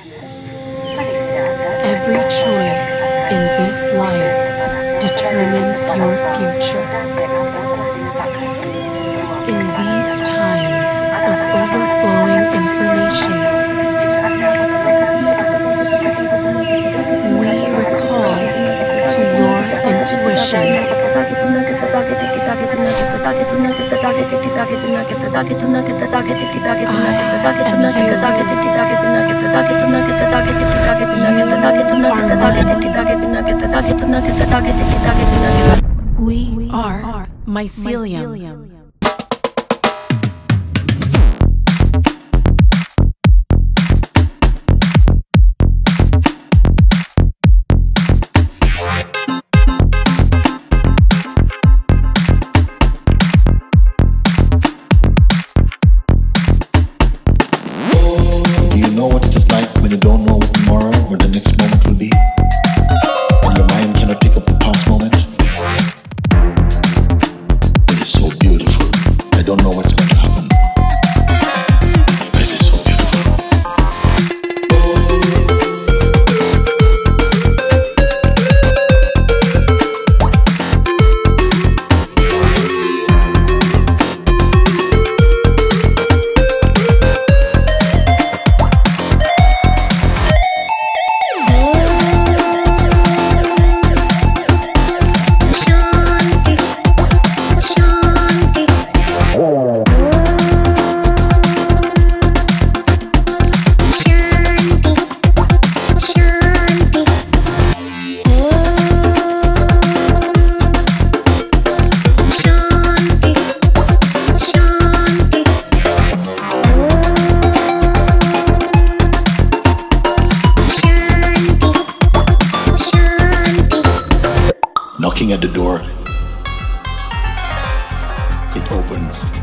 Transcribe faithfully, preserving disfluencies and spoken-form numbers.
Every choice in this life determines your future. In these times of overflowing information, we recall to your intuition. I and you are one. We are mycelium. When you don't know what tomorrow or the next moment will be, when your mind cannot pick up the past moment, it is so beautiful. I don't know what's going to happen, but it is so knocking at the door, it opens.